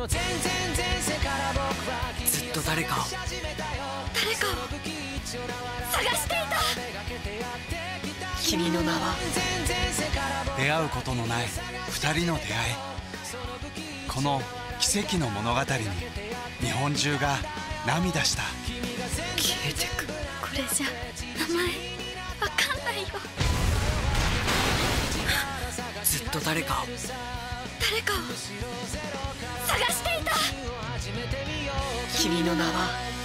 ずっと誰かを探していた。君の名は。 出会うことのない二人の出会い、この奇跡の物語に日本中が涙した。 消えてく。これじゃ名前わかんないよ。ずっと誰かを探していた。君の名は。